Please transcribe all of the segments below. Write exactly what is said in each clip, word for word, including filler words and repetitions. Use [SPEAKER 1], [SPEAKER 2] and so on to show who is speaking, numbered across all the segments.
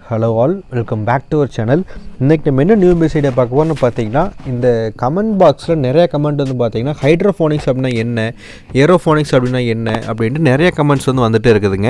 [SPEAKER 1] Hello all, welcome back to our channel. இன்னைக்கு நம்ம என்ன நியூ மெசேஜ் பார்க்க போறோம்னு பாத்தீங்கன்னா இந்த கமெண்ட் பாக்ஸ்ல நிறைய கமெண்ட் வந்து பாத்தீங்கன்னா ஹைட்ரோஃபோனிக்ஸ் அப்படினா என்ன, ஏரோஃபோனிக்ஸ் அப்படினா என்ன அப்படினு நிறைய கமெண்ட்ஸ் வந்து வந்துட்டே இருக்குதுங்க.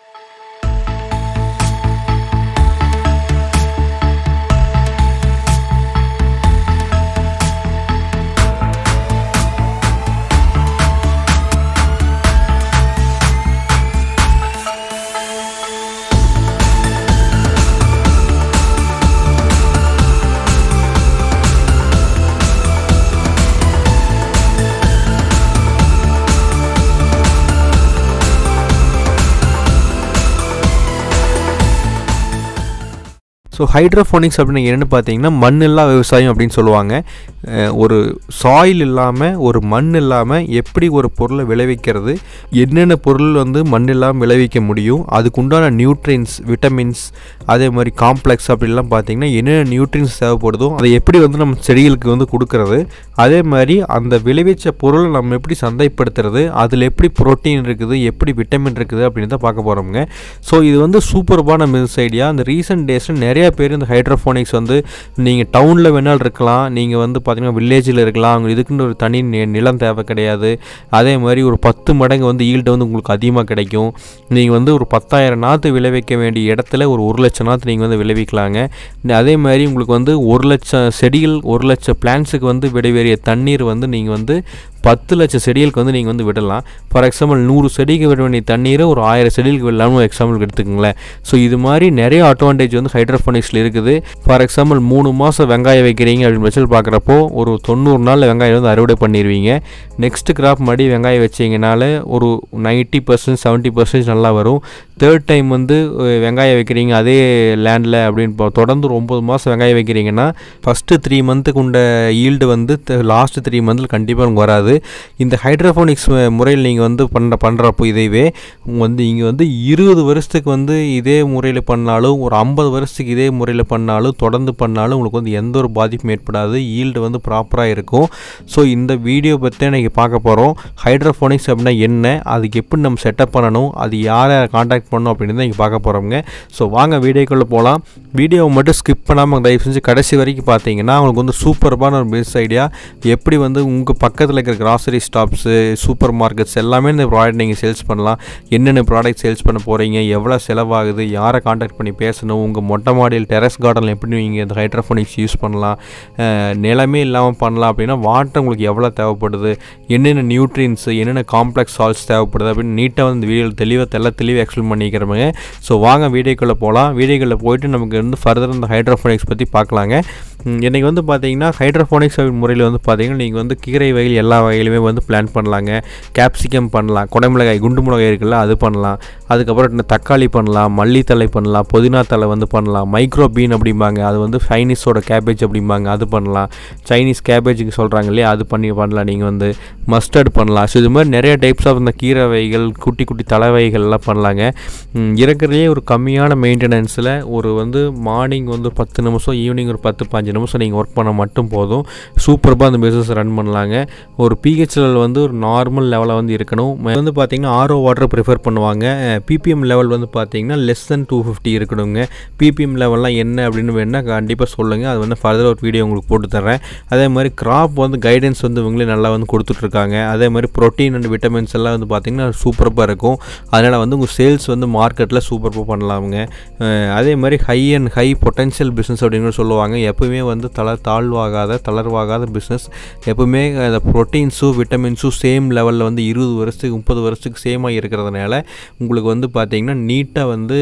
[SPEAKER 1] ஸோ ஹைட்ரோஃபோனிக்ஸ் அப்படின்னா என்னென்னு பார்த்தீங்கன்னா மண் இல்லா விவசாயம் அப்படின்னு சொல்லுவாங்க. ஒரு சாயில் இல்லாமல் ஒரு மண் இல்லாமல் எப்படி ஒரு பொருளை விளைவிக்கிறது, என்னென்ன பொருள் வந்து மண் இல்லாமல் விளைவிக்க முடியும், அதுக்கு உண்டான நியூட்ரியன்ஸ், விட்டமின்ஸ், அதே மாதிரி காம்ப்ளெக்ஸ் அப்படிலாம் பார்த்தீங்கன்னா என்னென்ன நியூட்ரியன்ஸ் தேவைப்படுதோ அதை எப்படி வந்து நம்ம செடிகளுக்கு வந்து கொடுக்கறது, அதே மாதிரி அந்த விளைவிச்ச பொருளை நம்ம எப்படி சந்தைப்படுத்துறது, அதில் எப்படி புரோட்டீன் இருக்குது, எப்படி விட்டமின் இருக்குது அப்படின்னு தான் பார்க்க போகிறோம்ங்க. ஸோ இது வந்து சூப்பர்பான பிஸ்னஸ் ஐடியா. இந்த ரீசெண்ட் டேஸில் நிறைய பேர் இந்த ஹைட்ரோஃபோனிக்ஸ் வந்து நீங்கள் டவுனில் வேணாலும் இருக்கலாம், நீங்கள் வந்து பார்த்தீங்கன்னா வில்லேஜில் இருக்கலாம், அவங்க இதுக்குன்னு ஒரு தனி நிலம் தேவை கிடையாது. அதே மாதிரி ஒரு பத்து மடங்கு வந்து ஈல்டு வந்து உங்களுக்கு அதிகமாக கிடைக்கும். நீங்கள் வந்து ஒரு பத்தாயிரம் நாற்று விளைவிக்க வேண்டிய இடத்துல ஒரு ஒரு லட்சம் நாற்று நீங்கள் வந்து விளைவிக்கலாங்க. அதே மாதிரி உங்களுக்கு வந்து ஒரு லட்சம் செடிகள், ஒரு லட்சம் பிளான்ஸுக்கு வந்து விடைவேறிய தண்ணீர் வந்து நீங்கள் வந்து பத்து லட்சம் செடிகளுக்கு வந்து நீங்கள் வந்து விடலாம். ஃபார் எக்ஸாம்பிள் நூறு செடிக்கு விட வேண்டிய தண்ணீரை ஒரு ஆயிரம் செடிகளுக்கு விடலாம்னு ஒரு எக்ஸாம்பிளுக்கு எடுத்துக்கோங்களேன். ஸோ இது மாதிரி நிறைய அட்வான்டேஜ் வந்து ஹைட்ரோஃபோனிக்ஸில் இருக்குது. ஃபார் எக்ஸாம்பிள் மூணு மாதம் வெங்காயம் வைக்கிறீங்க அப்படின்னு பட்சத்தில் பார்க்குறப்போ ஒரு தொண்ணூறு நாளில் வெங்காயம் வந்து அறுவடை பண்ணிடுவீங்க. நெக்ஸ்ட் கிராப் மறுபடி வெங்காயம் வச்சிங்கனால ஒரு நைன்ட்டி பர்சன்ட் செவன்ட்டி பர்சன்டேஜ் நல்லா வரும். தேர்ட் டைம் வந்து வெங்காயம் வைக்கிறீங்க அதே லேண்டில் அப்படின்னு தொடர்ந்து ஒரு ஒம்பது மாதம் வெங்காயம் வைக்கிறீங்கன்னா ஃபஸ்ட்டு த்ரீ மந்த்துக்கு உண்ட ஈல்டு வந்து லாஸ்ட்டு த்ரீ மந்தில் கண்டிப்பாக உங்களுக்கு வராது. இந்த ஹைட்ரோஃபோனிக்ஸ் முறையில் நீங்கள் வந்து பண்ண பண்ணுறப்போ இதைவே வந்து இங்கே வந்து இருபது வருஷத்துக்கு வந்து இதே முறையில் பண்ணாலும், ஒரு ஐம்பது வருஷத்துக்கு இதே முறையில் பண்ணாலும், தொடர்ந்து பண்ணாலும் உங்களுக்கு வந்து எந்த ஒரு பாதிப்பும் ஏற்படாது. ஈல்டு வந்து ப்ராப்பராக இருக்கும். ஸோ இந்த வீடியோ பற்றி இன்றைக்கி பார்க்க போகிறோம். ஹைட்ரோஃபோனிக்ஸ் அப்படின்னா என்ன, அதுக்கு எப்படி நம்ம செட்டப் பண்ணணும், அது யாரை கான்டாக்ட் பண்ணணும் அப்படின்னு தான் இங்கே பார்க்க போகிறோங்க. ஸோ வாங்க வீடியோக்குள்ளே போகலாம். வீடியோவை மட்டும் ஸ்கிப் பண்ணாமல் தயவு செஞ்சு கடைசி வரைக்கும் பார்த்தீங்கன்னா உங்களுக்கு வந்து சூப்பர்பான ஒரு பிஸ்னஸ் ஐடியா. எப்படி வந்து உங்கள் பக்கத்தில் இருக்கிற கிராசரி ஸ்டாப்ஸு, சூப்பர் மார்க்கெட்ஸ் எல்லாமே இந்த ப்ராடக்ட் நீங்கள் சேல்ஸ் பண்ணலாம். என்னென்ன ப்ராடக்ட் சேல்ஸ் பண்ண போகிறீங்க, எவ்வளோ செலவாகுது, யாரை கான்டாக்ட் பண்ணி பேசணும், உங்கள் மொட்டை மாடியில் டெரஸ் கார்டனில் எப்படி நீங்கள் இந்த ஹைட்ரோஃபோனிக்ஸ் யூஸ் பண்ணலாம், நிலமே இல்லாமல் பண்ணலாம் அப்படின்னா வாட்டர் உங்களுக்கு எவ்வளோ தேவைப்படுது, என்னென்ன நியூட்ரியன்ஸு, என்னென்ன காம்ப்ளெக்ஸ் சால்ட்ஸ் தேவைப்படுது அப்படின்னு நீட்டாக வந்து வீடியோவில் தெளிவாக தெல்ல தெளிவாக எக்ஸ்பிளைன் பண்ணிக்கிறவங்க. ஸோ வாங்க வீடியோக்குள்ளே போகலாம். வீடியோக்குள்ளே போயிட்டு நமக்கு வந்து ஃபர்தர் இந்த ஹைட்ரோஃபோனிக்ஸ் பற்றி பார்க்கலாங்க. இன்றைக்கி வந்து பார்த்தீங்கன்னா ஹைட்ரோஃபோனிக்ஸ் முறையில் வந்து பார்த்தீங்கன்னா நீங்கள் வந்து கீரை வகையில் எல்லா வகையிலுமே வந்து பிளான் பண்ணலாங்க. கேப்சிகம் பண்ணலாம், குடமிளகாய் குண்டு மிளகாய் இருக்குல்ல அது பண்ணலாம், அதுக்கப்புறம் தக்காளி பண்ணலாம், மல்லித்தலை பண்ணலாம், புதினா தலை வந்து பண்ணலாம், மைக்ரோ பீன் அப்படிம்பாங்க, அது வந்து சைனீஸோட கேபேஜ் அப்படிம்பாங்க, அது பண்ணலாம், சைனீஸ் கேபேஜுக்கு சொல்கிறாங்க இல்லையா, அது பண்ணி பண்ணலாம். நீங்கள் வந்து மஸ்டர்ட் பண்ணலாம். ஸோ இது மாதிரி நிறைய டைப்ஸ் ஆஃப் இந்த கீரை வகைகள், குட்டி குட்டி தலை வகைகள்லாம் பண்ணலாங்க. இருக்கிறதுலே ஒரு கம்மியான மெயின்டெனன்ஸில் ஒரு வந்து மார்னிங் வந்து ஒரு பத்து நிமிஷம், ஈவினிங் ஒரு பத்து பாஞ்சு நிமிஷம் நீங்கள் ஒர்க் பண்ண மட்டும் போதும். சூப்பராக அந்த பிஸ்னஸ் ரன் பண்ணலாங்க. ஒரு பிஹெச் லெவல் வந்து ஒரு நார்மல் லெவலில் வந்து இருக்கணும். வந்து பார்த்தீங்கன்னா ஆர்ஓ வாட்டர் ப்ரிஃபர் பண்ணுவாங்க. பிபிஎம் லெவல் வந்து பார்த்தீங்கன்னா லெஸ் தென் டூ ஃபிஃப்டி இருக்கணுங்க. பிபிஎம் லெவல்லாம் என்ன அப்படின்னு வேணால் கண்டிப்பாக சொல்லுங்கள். அது வந்து ஃபர்தர் ஒரு வீடியோ உங்களுக்கு போட்டு தர்றேன். அதே மாதிரி கிராப் வந்து கைடன்ஸ் வந்து இவங்களே நல்லா வந்து கொடுத்துட்ருக்காங்க. அதே மாதிரி ப்ரோட்டீன் அண்ட் விட்டமின்ஸ் எல்லாம் வந்து பார்த்திங்கன்னா சூப்பராக இருக்கும். அதனால் வந்து உங்கள் சேல்ஸ் வந்து மார்க்கெட்டில் சூப்பராக பண்ணலாமுங்க. அதே மாதிரி high and high potential business அப்படின்னு சொல்லுவாங்க. எப்பவுமே வந்து தளர் தாழ்வாகாத தளர்வாகாத பிஸ்னஸ். எப்பவுமே அந்த ப்ரோட்டீன்ஸும் விட்டமின்ஸும் சேம் லெவலில் வந்து இருபது வருஷத்துக்கு முப்பது வருஷத்துக்கு சேமாக இருக்கிறதுனால உங்களுக்கு வந்து பார்த்திங்கன்னா நீட்டாக வந்து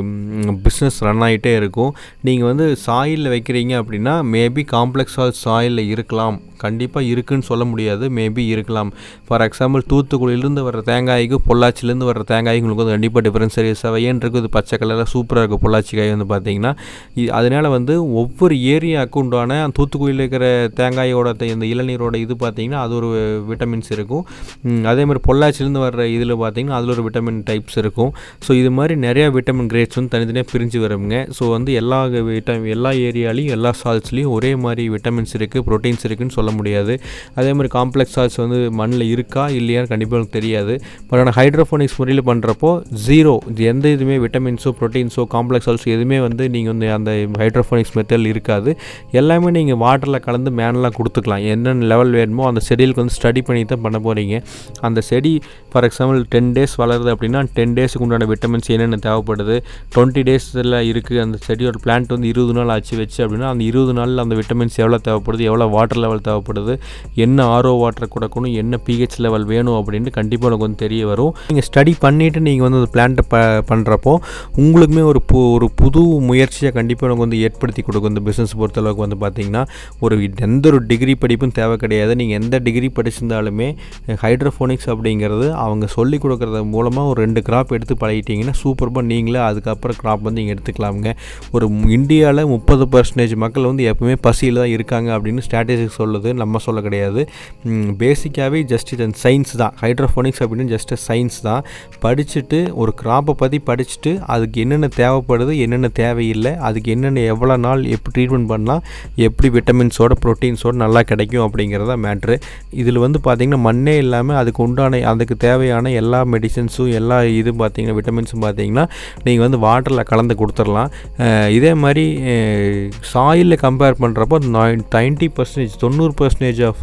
[SPEAKER 1] பிஸ்னஸ் ரன் ஆகிட்டே இருக்கும். நீங்கள் வந்து சாயிலில் வைக்கிறீங்க அப்படின்னா மேபி காம்ப்ளெக்ஸ் ஆல் சாயிலில் இருக்கலாம், கண்டிப்பாக இருக்குதுன்னு சொல்ல முடியாது, மேபி இருக்கலாம். ஃபார் எக்ஸாம்பிள் தூத்துக்குடியிலேருந்து வர்ற தேங்காய்க்கு பொள்ளாச்சிலேருந்து வர்ற தேங்காய்க்கு உங்களுக்கு வந்து கண்டிப்பாக டிஃப்ரென்ஸ் தெரியும். செவையன் இருக்குது, பச்சை கலரில் சூப்பராக இருக்குது பொள்ளாச்சி காய் வந்து பார்த்திங்கன்னா. அதனால் வந்து ஒவ்வொரு ஏரியாவுக்கு உண்டான தூத்துக்குடியில் இருக்கிற தேங்காயோட இந்த இளநீரோட இது பார்த்திங்கன்னா அது ஒரு விட்டமின்ஸ் இருக்கும். அதே மாதிரி பொள்ளாச்சிலேருந்து வர்ற இதில் பார்த்திங்கன்னா அதில் ஒரு விட்டமின் டைப்ஸ் இருக்கும். ஸோ இது மாதிரி நிறையா விட்டமின் கிரேட்ஸ் வந்து தனித்தனியாக பிரிஞ்சு வருங்க. ஸோ வந்து எல்லா விட்டமின் எல்லா ஏரியாலையும் எல்லா சால்ட்ஸ்லேயும் ஒரே மாதிரி விட்டமின்ஸ் இருக்குது, ப்ரோட்டீன்ஸ் இருக்குதுன்னு சொல்ல முடியாது. அதே மாதிரி காம்ப்ளெக்ஸ் சால்ட்ஸ் வந்து மண்ணில் இருக்கா இல்லையான்னு கண்டிப்பாக எனக்கு தெரியாது. பட் ஆனால் ஹைட்ரோஃபோனிக்ஸ் முறையில் பண்ணுறப்போ ஜீரோ எந்த இதுவுமே விட்டமின்ஸோ ப்ரோட்டீன்ஸோ காம்ப்ளெக்ஸ் சால்ட்ஸ் எதுவுமே வந்து நீங்கள் வந்து அந்த ஹைட்ரோஃபோனிக்ஸ் மெத்தடில் இருக்காது. எல்லாமே நீங்கள் வாட்டரில் கலந்து மேனலாக கொடுத்துக்கலாம். என்னென்ன லெவல் வேணுமோ அந்த செடிகளுக்கு வந்து ஸ்டடி பண்ணி தான் பண்ண போகிறீங்க. அந்த செடி ஃபார் எக்ஸாம்பிள் டென் டேஸ் வளருது அப்படின்னா டென் டேஸுக்கு உண்டான விட்டமின்ஸ் என்னென்ன தேவைப்படுது, டுவெண்ட்டி டேஸில் இருக்குது அந்த செடியோட பிளான்ட் வந்து இருபது நாள் ஆச்சு வச்சு அப்படின்னா அந்த இருபது நாளில் அந்த விட்டமின்ஸ் எவ்வளோ தேவைப்படுது, எவ்வளோ வாட்டர் லெவல் தேவைப்படுது, என்ன ஆர்ஓ வாட்டர் கொடுக்கணும், என்ன பிஹெச் லெவல் வேணும் அப்படின்ட்டு கண்டிப்பாக எனக்கு வந்து தெரிய வரும். நீங்கள் ஸ்டடி பண்ணிவிட்டு நீங்கள் வந்து அந்த பிளான்ட்டை ப பண்ணுறப்போ உங்களுக்குமே ஒரு பு ஒரு புது முயற்சியை கண்டிப்பாக எனக்கு வந்து ஏற்படுத்தி கொடுக்கும். இந்த பிஸ்னஸ் பொறுத்தளவுக்கு வந்து பார்த்திங்கன்னா ஒரு எந்த ஒரு டிகிரி படிப்பும் தேவை கிடையாது. நீங்கள் எந்த டிகிரி படிச்சிருந்தாலுமே ஹைட்ரோஃபோனிக்ஸ் அப்படிங்கிறது அவங்க சொல்லிக் கொடுக்குறது மூலமாக ஒரு ரெண்டு கிராப் எடுத்து பழகிட்டிங்கன்னா சூப்பராக நீங்களே அதுக்கப்புறம் கிராப் வந்து நீங்கள் எடுத்துக்கலாமுங்க. ஒரு இந்தியாவில் முப்பது பர்சன்டேஜ் மக்கள் வந்து எப்பவுமே பசியில் தான் இருக்காங்க அப்படின்னு ஸ்ட்ராட்டஜிக் சொல்லுது, நம்ம சொல்ல கிடையாது. பேசிக்காகவே ஜஸ்ட் இது சயின்ஸ் தான். ஹைட்ரோஃபோனிக்ஸ் அப்படின்னு ஜஸ்ட் சயின்ஸ் தான். படிச்சுட்டு ஒரு கிராப்பை பற்றி படிச்சுட்டு அதுக்கு என்னென்ன தேவைப்படுது என்னென்ன தேவையில்லை, அதுக்கு என்னென்ன எவ்வளோ நாள் எப்படி ட்ரீட்மெண்ட் பண்ணலாம், எப்படி விட்டமின்ஸோட ப்ரோட்டீன்ஸோடு நல்லா கிடைக்கும் அப்படிங்கிறத மேட்ரு. இதில் வந்து பார்த்திங்கன்னா மண்ணே இல்லாமல் அதுக்கு உண்டான அதுக்கு தேவையான எல்லா மெடிசன்ஸும் எல்லா இது பார்த்திங்கன்னா விட்டமின்ஸும் பார்த்திங்கன்னா நீங்கள் வந்து வாட்டரில் கலந்து கொடுத்துடலாம். இதே மாதிரி சாயிலில் கம்பேர் பண்ணுறப்போ நைன்ட்டி பர்சன்டேஜ் தொண்ணூறு பர்சன்டேஜ் ஆஃப்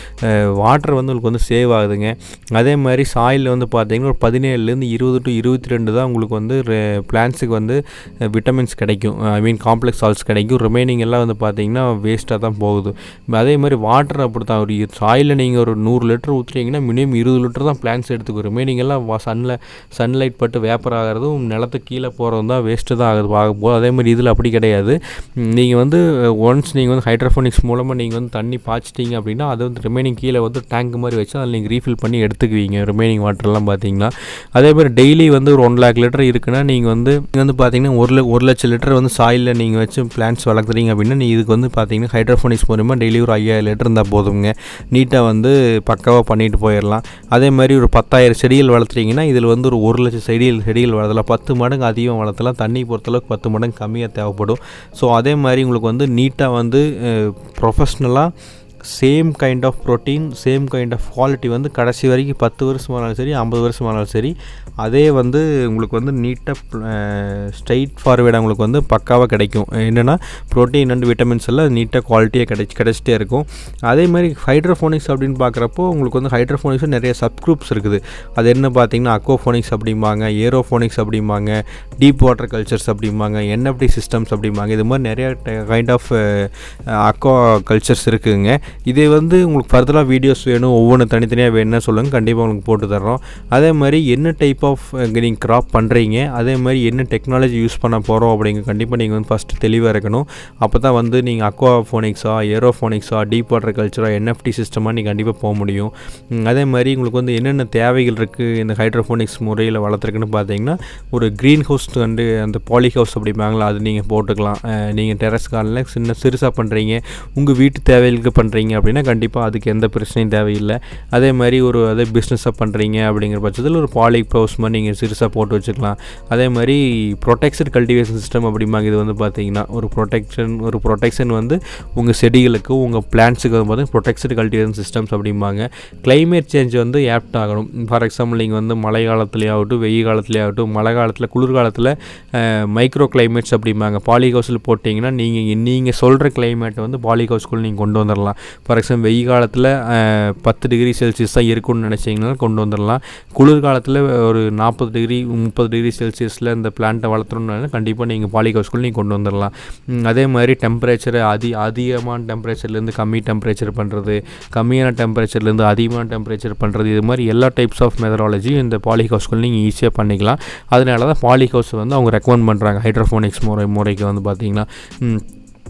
[SPEAKER 1] வாட்டர் வந்து உங்களுக்கு வந்து சேவ் ஆகுதுங்க. அதே மாதிரி சாயிலில் வந்து பார்த்திங்கன்னா ஒரு பதினேழுலேருந்து இருபது டு இருபத்தி ரெண்டு தான் உங்களுக்கு வந்து பிளான்ஸுக்கு வந்து விட்டமின்ஸ் கிடைக்கும், ஐ மீன் காம்ப்ளெக்ஸ் சால்ட்ஸ் கிடைக்கும். ரிமைனிங் எல்லாம் வந்து பார்த்திங்கன்னா வேஸ்ட்டாக தான் போகுது. அதே மாதிரி வாட்டர் அப்படி தான். ஒரு சாயிலில் நீங்கள் ஒரு நூறு லிட்டர் ஊற்றுறீங்கன்னா மினிமம் இருபது லிட்டர் தான் பிளான்ஸ் எடுத்துக்கும். ரிமைனிங் எல்லாம் சன்ல சன்லைட் பட்டு வேப்பர் ஆகிறதும் நிலத்துக்கு கீழே போகிறதும் தான் வேஸ்ட்டு தான் ஆகுது ஆக போகுது. அதே மாதிரி இதில் அப்படி கிடையாது. நீங்கள் வந்து ஒன்ஸ் நீங்கள் வந்து ஹைட்ரோஃபோனிக்ஸ் மூலமாக நீங்கள் வந்து தண்ணி பாய்ச்சிட்டிங்க அப்படின்னா அது வந்து ரிமைனிங் கீழே வந்து டேங்க் மாதிரி வச்சு அதில் நீங்கள் ரீஃபில் பண்ணி எடுத்துக்குவீங்க ரிமைனிங் வாட்டர்லாம் பார்த்தீங்கன்னா. அதே மாதிரி டெய்லி வந்து ஒரு ஒன் லேக் லிட்டர் இருக்குன்னா நீங்கள் வந்து நீங்கள் வந்து பார்த்தீங்கன்னா ஒரு ஒரு லட்சம் லிட்டர் வந்து சாயிலில் நீங்கள் வச்சு பிளான்ட்ஸ் வளர்க்குறீங்க அப்படின்னா நீ இதுக்கு வந்து பார்த்தீங்கன்னா ஹைட்ரோஃபோனிக்ஸ் மூலமாக டெய்லி ஒரு ஐயாயிரம் லிட்டர் இருந்தால் போதுங்க. நீட்டாக வந்து பக்காவாக பண்ணிட்டு போயிடலாம். அதே மாதிரி ஒரு பத்தாயிரம் செடிகள் வளர்த்துறீங்கன்னா இதில் வந்து ஒரு ஒரு லட்சம் செடிகள் செடிகள் வளர்த்தலாம். பத்து மடங்கு அதிகம் வளர்த்தலாம். தண்ணி பொறுத்தளவுக்கு பத்து மடங்கு கம்மியாக தேவைப்படும். ஸோ அதே மாதிரி உங்களுக்கு வந்து நீட்டாக வந்து ப்ரொஃபஷ்னலாக same kind of protein same kind of quality வந்து கடைசி வரைக்கும் பத்து வருஷமானாலும் சரி ஐம்பது வருஷமானாலும் சரி அதே வந்து உங்களுக்கு வந்து நீட்டாக ஸ்ட்ரைட் ஃபார்வேர்டாக உங்களுக்கு வந்து பக்காவாக கிடைக்கும். என்னென்னா ப்ரோட்டீன் அண்ட் விட்டமின்ஸ் எல்லாம் நீட்டாக குவாலிட்டியாக கிடைச்சி கிடச்சிட்டே இருக்கும். அதே மாதிரி ஹைட்ரோஃபோனிக்ஸ் அப்படின்னு பார்க்குறப்போ உங்களுக்கு வந்து ஹைட்ரோஃபோனிக்ஸ் நிறைய சப்குரூப்ஸ் இருக்குது. அது என்ன பார்த்தீங்கன்னா அக்வாஃபோனிக்ஸ் அப்படிம்பாங்க, ஏரோஃபோனிக்ஸ் அப்படிம்பாங்க, டீப் வாட்டர் கல்ச்சர்ஸ் அப்படிம்பாங்க, என்எஃப்டி சிஸ்டம்ஸ் அப்படிம்பாங்க. இது மாதிரி நிறைய கைண்ட் ஆஃப் அக்வா கல்ச்சர்ஸ் இருக்குதுங்க. இதே வந்து உங்களுக்கு ஃபர்தராக வீடியோஸ் வேணும், ஒவ்வொன்று தனித்தனியாக வேணும்னா சொல்லுங்கள், கண்டிப்பாக உங்களுக்கு போட்டு தர்றோம். அதே மாதிரி என்ன டைப் ஆஃப் நீங்கள் கிராப் பண்ணுறீங்க, அதே மாதிரி என்ன டெக்னாலஜி யூஸ் பண்ண போகிறோம் அப்படிங்க கண்டிப்பாக நீங்கள் வந்து ஃபஸ்ட்டு தெளிவாக இருக்கணும். அப்போ தான் வந்து நீங்கள் அக்வாஃபோனிக்ஸா ஏரோஃபோனிக்ஸா டீப் வாட்டர் கல்ச்சரா என்எஃப்டி சிஸ்டமாக நீங்கள் கண்டிப்பாக போக முடியும். அதே மாதிரி உங்களுக்கு வந்து என்னென்ன தேவைகள் இருக்குது இந்த ஹைட்ரோஃபோனிக்ஸ் முறையில் வளர்த்துருக்குன்னு பார்த்தீங்கன்னா ஒரு க்ரீன் ஹவுஸ் வந்து அந்த பாலி ஹவுஸ் அப்படிம்பாங்களா அது நீங்கள் போட்டுக்கலாம். நீங்கள் டெரஸ் கார்டனில் சின்ன சிறுசாக பண்ணுறீங்க, உங்கள் வீட்டு தேவைகளுக்கு பண்ணுறீங்க அப்படின்னா கண்டிப்பாக அதுக்கு எந்த பிரச்சனையும் தேவையில்லை. அதே மாதிரி ஒரு அதே பிஸ்னஸாக பண்ணுறீங்க அப்படிங்கிற பட்சத்தில் ஒரு பாலி ஹவுஸ் மாதிரி நீங்கள் சிறுசாக போட்டு வச்சுக்கலாம். அதே மாதிரி ப்ரொடெக்ஷன் கல்டிவேஷன் சிஸ்டம் அப்படிம்பாங்க. இது வந்து பார்த்தீங்கன்னா ஒரு ப்ரொடெக்ஷன் ஒரு ப்ரொடெக்ஷன் வந்து உங்கள் செடிகளுக்கு உங்கள் பிளான்ட்ஸுக்கு வந்து பார்த்தீங்கன்னா ப்ரொடெக்ஷன் கல்டிவேஷன் சிஸ்டம்ஸ் அப்படிம்பாங்க. கிளைமேட் சேஞ்ச் வந்து ஆப்ட் ஆகணும். ஃபார் எக்ஸாம்பிள் நீங்கள் வந்து மழை காலத்துலேயே ஆகட்டும் வெயில் காலத்துலேயே ஆகட்டும் மழை காலத்தில் குளிர்காலத்தில் மைக்ரோ கிளைமேட்ஸ் அப்படிம்பாங்க. பாலி ஹவுஸில் போட்டிங்கன்னா நீங்கள் நீங்கள் சொல்கிற கிளைமேட்டை வந்து பாலி ஹவுஸ்க்குள்ளே நீங்கள் கொண்டு வந்துடலாம். ஃபார் எக்ஸாம்பிள் வெயில் காலத்தில் பத்து டிகிரி செல்சியஸ் தான் இருக்குன்னு நினச்சிங்கன்னா கொண்டு வந்துடலாம். குளிர்காலத்தில் ஒரு நாற்பது டிகிரி முப்பது டிகிரி செல்சியஸில் இந்த பிளான்ட்டை வளர்த்துறோம்னா கண்டிப்பாக நீங்கள் பாலி ஹவுஸ்க்குள்ளே நீங்கள் கொண்டு வந்துடலாம். அதே மாதிரி டெம்பரேச்சரை அதி அதிகமான டெம்பரேச்சர்லேருந்து கம்மி டெம்பரேச்சர் பண்ணுறது, கம்மியான டெம்பரேச்சர்லேருந்து அதிகமான டெம்பரேச்சர் பண்ணுறது, இது மாதிரி எல்லா டைப்ஸ் ஆஃப் மெத்தடாலஜியும் இந்த பாலி ஹவுஸ்க்குள்ளே நீங்கள் ஈஸியாக பண்ணிக்கலாம். அதனால தான் பாலி ஹவுஸ் வந்து அவங்க ரெக்கமெண்ட் பண்ணுறாங்க ஹைட்ரோஃபோனிக்ஸ் முறை முறைக்கு வந்து பார்த்திங்கன்னா.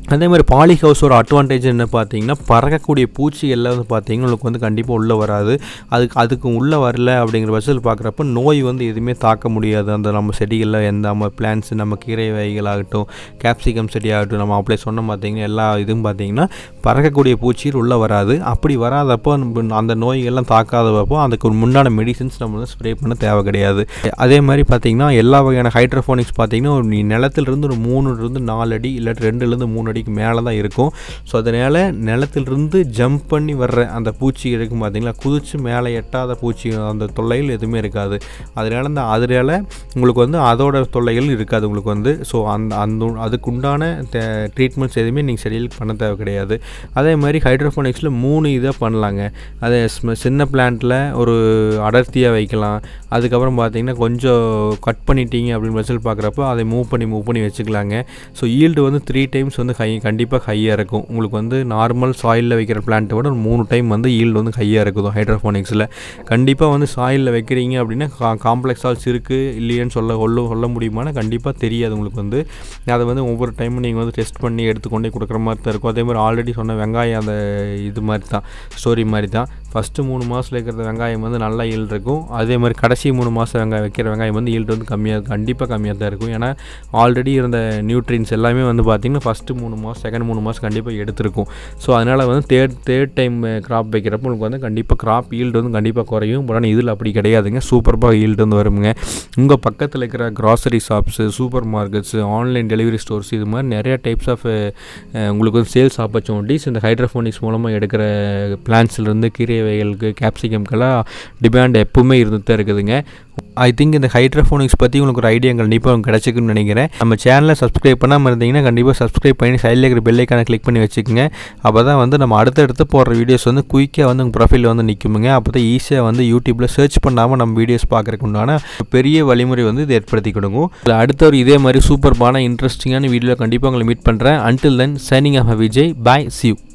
[SPEAKER 1] அதே மாதிரி பாலி ஹவுஸோட அட்வான்டேஜ் என்ன பார்த்தீங்கன்னா பறக்கக்கூடிய பூச்சி எல்லாம் வந்து பார்த்தீங்கன்னா உங்களுக்கு வந்து கண்டிப்பாக உள்ளே வராது. அதுக்கு அதுக்கு உள்ளே வரல அப்படிங்கிற பட்சத்தில் பார்க்குறப்ப நோய் வந்து எதுவுமே தாக்க முடியாது. அந்த நம்ம செடிகளில் எந்த நம்ம பிளான்ட்ஸ் நம்ம கீரை வகைகளாகட்டும் கேப்சிகம் செடியாகட்டும் நம்ம அப்ளை சொன்ன பார்த்தீங்கன்னா எல்லா இதுவும் பார்த்தீங்கன்னா பறக்கக்கூடிய பூச்சிகள் உள்ளே வராது. அப்படி வராதப்போ அந்த நோய்கள்லாம் தாக்காதப்போ அதுக்கு முன்னாடி மெடிசின்ஸ் நம்ம வந்து ஸ்ப்ரே பண்ண தேவை கிடையாது. அதே மாதிரி பார்த்தீங்கன்னா எல்லா வகையான ஹைட்ரோஃபோனிக்ஸ் பார்த்தீங்கன்னா ஒரு நிலத்திலிருந்து ஒரு மூணுலேருந்து நாலு அடி இல்லாட்டி ரெண்டுலேருந்து மூணு அடிக்கு மேலே தான் இருக்கும். ஸோ அதனால் நிலத்திலிருந்து ஜம்ப் பண்ணி வர்ற அந்த பூச்சி இருக்கும் பார்த்தீங்களா, குதிச்சு மேலே எட்டாத பூச்சி அந்த தொல்லைகள் எதுவுமே இருக்காது. அதனால் அந்த அதனால் உங்களுக்கு வந்து அதோட தொல்லைகள் இருக்காது உங்களுக்கு வந்து. ஸோ அந்த அந்த அதுக்குண்டான ட்ரீட்மெண்ட்ஸ் எதுவுமே நீங்கள் செடிகளுக்கு பண்ண தேவை கிடையாது. அதே மாதிரி ஹைட்ரோஃபோனிக்ஸில் மூணு இதாக பண்ணலாங்க. அதே சின்ன பிளான்ட்டில் ஒரு அடர்த்தியாக வைக்கலாம். அதுக்கப்புறம் பார்த்தீங்கன்னா கொஞ்சம் கட் பண்ணிட்டீங்க அப்படின்னு பட்சத்தில் பார்க்குறப்போ அதை மூவ் பண்ணி மூவ் பண்ணி வச்சுக்கலாங்க. ஸோ ஈல்டு வந்து த்ரீ டைம்ஸ் வந்து ஹை கண்டிப்பாக ஹையாக இருக்கும். உங்களுக்கு வந்து நார்மல் சாயிலில் வைக்கிற பிளான்ட்டை விட ஒரு மூணு டைம் வந்து ஈல்டு வந்து ஹையாக இருக்குது ஹைட்ரோஃபோனிக்ஸில். கண்டிப்பாக வந்து சாயிலில் வைக்கிறீங்க அப்படின்னா கா காம்ப்ளெக்ஸ் சால்ஸ் இருக்குது இல்லையான்னு சொல்ல சொல்ல சொல்ல முடியுமானா கண்டிப்பாக தெரியாது உங்களுக்கு வந்து. அதை வந்து ஒவ்வொரு டைமும் நீங்கள் வந்து டெஸ்ட் பண்ணி எடுத்துக்கொண்டே கொடுக்குற மாதிரி தான் இருக்கும். அதே மாதிரி ஆல்ரெடி சொன்ன வெங்காயம் அந்த இது மாதிரி தான் ஸ்டோரி மாதிரி தான். ஃபஸ்ட்டு மூணு மாதத்தில் இருக்கிற வெங்காயம் வந்து நல்லா ஈல்டு இருக்கும். அதே மாதிரி கடைசி மூணு மாதம் வெங்காயம் வைக்கிற வெங்காயம் வந்து ஈல்டு வந்து கம்மியாக கண்டிப்பாக கம்மியாக தான் இருக்கும். ஏன்னா ஆல்ரெடி இருந்த நியூட்ரியன்ஸ் எல்லாமே வந்து பார்த்திங்கன்னா ஃபஸ்ட்டு மூணு மாதம் செகண்ட் மூணு மாதம் கண்டிப்பாக எடுத்திருக்கும். ஸோ அதனால் வந்து தேர்ட் தேர்ட் டைம் கிராப் வைக்கிறப்போ உங்களுக்கு வந்து கண்டிப்பாக கிராப் ஈல்டு வந்து கண்டிப்பாக குறையும். பட் ஆனால் இதில் அப்படி கிடையாதுங்க. சூப்பராக ஈல்டு வந்து வருங்க. உங்கள் பக்கத்தில் இருக்கிற grocery shops super markets online delivery stores இது மாதிரி நிறைய டைப்ஸ் ஆஃப் உங்களுக்கு வந்து சேல்ஸ் ஆப்பர்ச்சுனிட்டிஸ் இந்த ஹைட்ரோஃபோனிக்ஸ் மூலமாக எடுக்கிற பிளான்ட்ஸ்லேருந்து கீரை வகைகளுக்கு கேப்சிகம்க்கெல்லாம் டிமாண்ட் எப்பவுமே இருந்துட்டு தான் இருக்குதுங்க. ஐ திங்க் இந்த ஹைட்ரோஃபோனிக்ஸ் பற்றி உங்களுக்கு ஒரு ஐடியா கண்டிப்பாக உங்களுக்கு கிடச்சிக்குன்னு நினைக்கிறேன். நம்ம சேனலை சப்ஸ்கிரைப் பண்ணாமல் இருந்தீங்கன்னா கண்டிப்பாக சப்ஸ்கிரைப் பண்ணி சைடில் இருக்கிற பெல் ஐக்கானை கிளிக் பண்ணி வச்சுக்கோங்க. அப்போ தான் வந்து நம்ம அடுத்தடுத்து போடுற வீடியோஸ் வந்து குயிக்காக வந்து உங்கள் ப்ரொஃபைலில் வந்து நிற்குமுங்க. அப்போ தான் ஈஸியாக வந்து யூடியூப்பில் சர்ச் பண்ணாமல் நம்ம வீடியோஸ் பார்க்குறதுக்கு உண்டான பெரிய வழிமுறை வந்து இது ஏற்படுத்தி கொடுக்கும். அடுத்த ஒரு இதே மாதிரி சூப்பர்பான இன்ட்ரெஸ்டிங்கான வீடியோவில் கண்டிப்பாக உங்களை மீட் பண்ணுறேன். Until then signing off Vijay. Bye, see you.